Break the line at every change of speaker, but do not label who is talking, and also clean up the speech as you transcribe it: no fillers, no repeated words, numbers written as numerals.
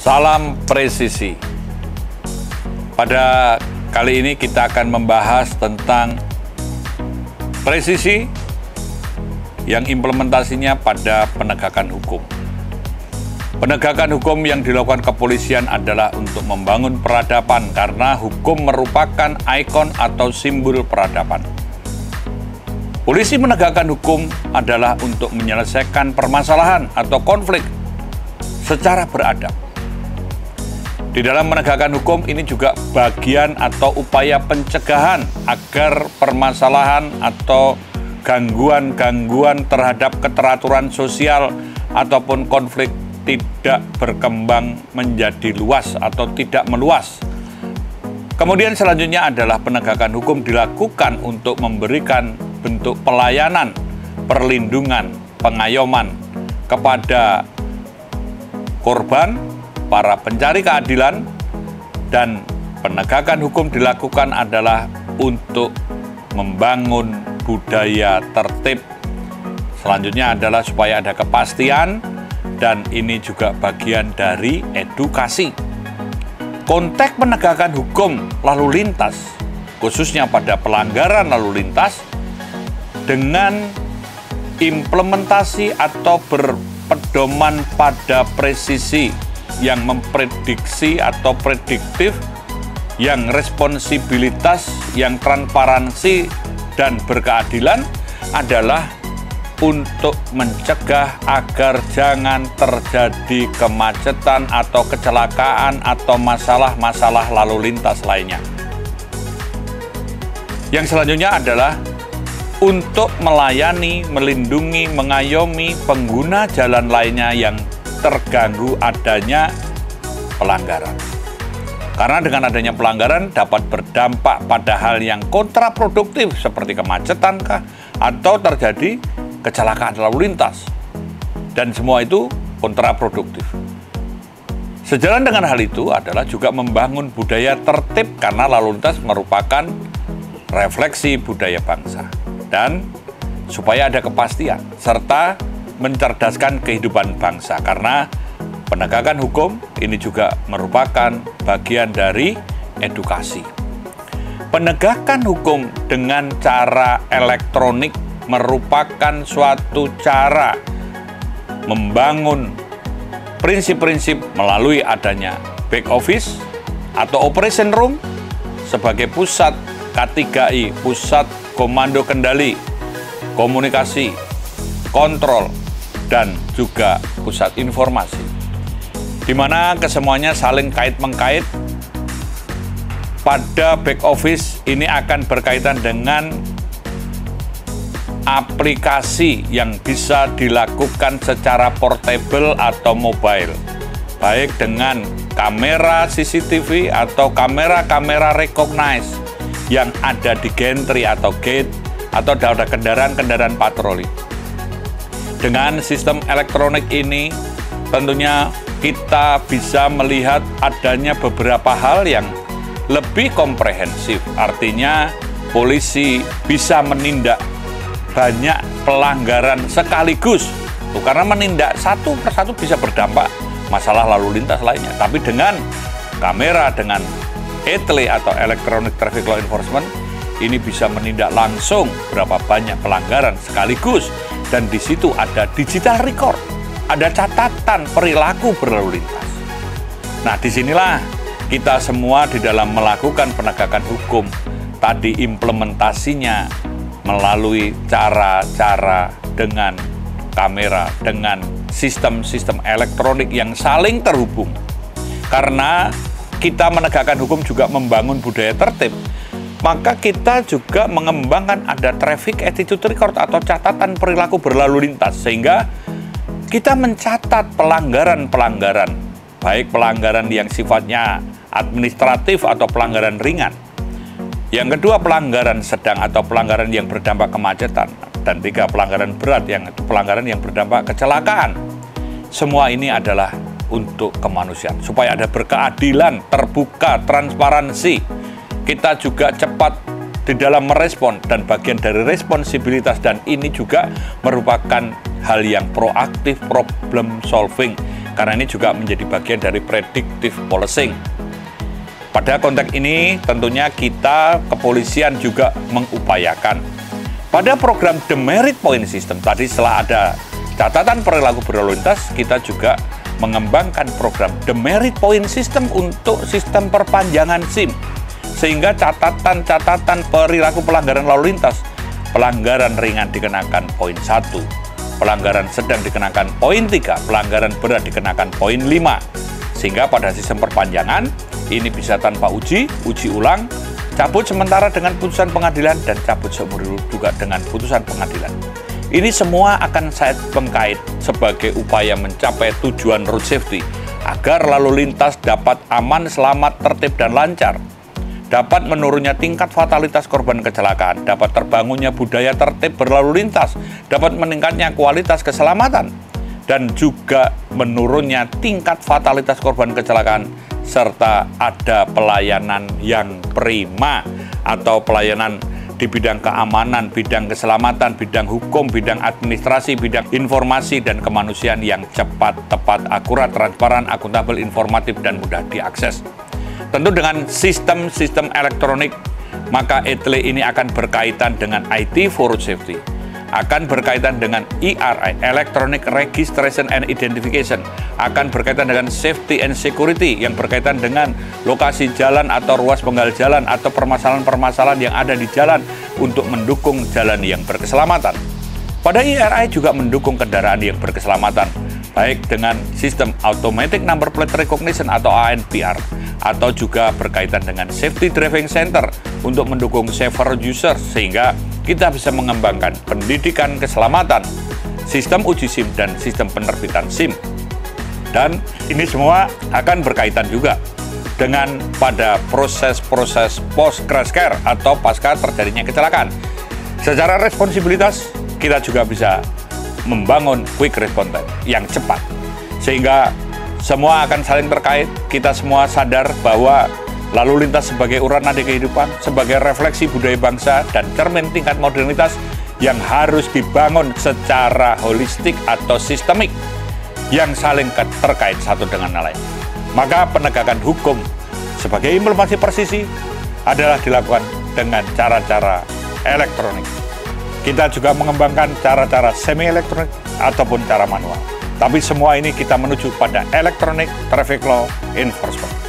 Salam presisi. Pada kali ini kita akan membahas tentang presisi yang implementasinya pada penegakan hukum. Penegakan hukum yang dilakukan kepolisian adalah untuk membangun peradaban karena hukum merupakan ikon atau simbol peradaban. Polisi menegakkan hukum adalah untuk menyelesaikan permasalahan atau konflik secara beradab. Di dalam menegakkan hukum ini juga bagian atau upaya pencegahan agar permasalahan atau gangguan-gangguan terhadap keteraturan sosial ataupun konflik tidak berkembang menjadi luas atau tidak meluas. Kemudian selanjutnya adalah penegakan hukum dilakukan untuk memberikan bentuk pelayanan, perlindungan, pengayoman kepada korban, para pencari keadilan, dan penegakan hukum dilakukan adalah untuk membangun budaya tertib. Selanjutnya adalah supaya ada kepastian, dan ini juga bagian dari edukasi. Konteks penegakan hukum lalu lintas, khususnya pada pelanggaran lalu lintas, dengan implementasi atau berpedoman pada presisi yang memprediksi atau prediktif, yang responsibilitas, yang transparansi dan berkeadilan adalah untuk mencegah agar jangan terjadi kemacetan atau kecelakaan atau masalah-masalah lalu lintas lainnya. Yang selanjutnya adalah untuk melayani, melindungi, mengayomi pengguna jalan lainnya yang terganggu adanya pelanggaran. Karena dengan adanya pelanggaran dapat berdampak pada hal yang kontraproduktif seperti kemacetan atau terjadi kecelakaan lalu lintas. Dan semua itu kontraproduktif. Sejalan dengan hal itu adalah juga membangun budaya tertib karena lalu lintas merupakan refleksi budaya bangsa. Dan supaya ada kepastian serta mencerdaskan kehidupan bangsa, karena penegakan hukum ini juga merupakan bagian dari edukasi. Penegakan hukum dengan cara elektronik merupakan suatu cara membangun prinsip-prinsip melalui adanya back office atau operation room sebagai pusat K3I, pusat komando kendali, komunikasi, kontrol, dan juga pusat informasi, di mana kesemuanya saling kait-mengkait. Pada back office ini akan berkaitan dengan aplikasi yang bisa dilakukan secara portable atau mobile, baik dengan kamera CCTV atau kamera-kamera recognize yang ada di gantry atau gate atau ada kendaraan-kendaraan patroli. Dengan sistem elektronik ini, tentunya kita bisa melihat adanya beberapa hal yang lebih komprehensif. Artinya, polisi bisa menindak banyak pelanggaran sekaligus. Karena menindak satu persatu bisa berdampak masalah lalu lintas lainnya. Tapi dengan kamera, dengan ETLE atau Electronic Traffic Law Enforcement, ini bisa menindak langsung berapa banyak pelanggaran sekaligus. Dan di situ ada digital record, ada catatan perilaku berlalu lintas. Nah, disinilah kita semua di dalam melakukan penegakan hukum, tadi implementasinya melalui cara-cara dengan kamera, dengan sistem-sistem elektronik yang saling terhubung. Karena kita menegakkan hukum juga membangun budaya tertib, maka kita juga mengembangkan ada traffic attitude record atau catatan perilaku berlalu lintas, sehingga kita mencatat pelanggaran-pelanggaran, baik pelanggaran yang sifatnya administratif atau pelanggaran ringan. Yang kedua, pelanggaran sedang atau pelanggaran yang berdampak kemacetan. Dan tiga, pelanggaran berat, yang pelanggaran yang berdampak kecelakaan. Semua ini adalah untuk kemanusiaan, supaya ada berkeadilan, terbuka, transparansi. Kita juga cepat di dalam merespon, dan bagian dari responsibilitas, dan ini juga merupakan hal yang proaktif, problem solving, karena ini juga menjadi bagian dari predictive policing. Pada konteks ini tentunya kita kepolisian juga mengupayakan pada program Demerit Point System tadi, setelah ada catatan perilaku berlalu lintas, kita juga mengembangkan program Demerit Point System untuk sistem perpanjangan SIM. Sehingga catatan-catatan perilaku pelanggaran lalu lintas, pelanggaran ringan dikenakan poin 1, pelanggaran sedang dikenakan poin 3, pelanggaran berat dikenakan poin 5. Sehingga pada sistem perpanjangan, ini bisa tanpa uji ulang, cabut sementara dengan putusan pengadilan, dan cabut seumur hidup juga dengan putusan pengadilan. Ini semua akan saya bengkait sebagai upaya mencapai tujuan road safety, agar lalu lintas dapat aman, selamat, tertib, dan lancar. Dapat menurunnya tingkat fatalitas korban kecelakaan, dapat terbangunnya budaya tertib berlalu lintas, dapat meningkatnya kualitas keselamatan, dan juga menurunnya tingkat fatalitas korban kecelakaan, serta ada pelayanan yang prima atau pelayanan di bidang keamanan, bidang keselamatan, bidang hukum, bidang administrasi, bidang informasi dan kemanusiaan yang cepat, tepat, akurat, transparan, akuntabel, informatif, dan mudah diakses. Tentu dengan sistem-sistem elektronik, maka ETLE ini akan berkaitan dengan IT for road safety, akan berkaitan dengan ERI, Electronic Registration and Identification, akan berkaitan dengan Safety and Security yang berkaitan dengan lokasi jalan atau ruas penggal jalan atau permasalahan-permasalahan yang ada di jalan untuk mendukung jalan yang berkeselamatan. Pada ERI juga mendukung kendaraan yang berkeselamatan, baik dengan sistem Automatic Number Plate Recognition atau ANPR, atau juga berkaitan dengan Safety Driving Center untuk mendukung safer user, sehingga kita bisa mengembangkan pendidikan keselamatan, sistem uji SIM, dan sistem penerbitan SIM. Dan ini semua akan berkaitan juga dengan pada proses-proses post-crash care atau pasca terjadinya kecelakaan. Secara responsibilitas, kita juga bisa membangun quick response time yang cepat, sehingga semua akan saling terkait. Kita semua sadar bahwa lalu lintas sebagai urat nadi kehidupan, sebagai refleksi budaya bangsa dan cermin tingkat modernitas yang harus dibangun secara holistik atau sistemik yang saling terkait satu dengan lain. Maka penegakan hukum sebagai implementasi presisi adalah dilakukan dengan cara-cara elektronik. Kita juga mengembangkan cara-cara semi-elektronik ataupun cara manual. Tapi semua ini kita menuju pada Electronic Traffic Law Enforcement.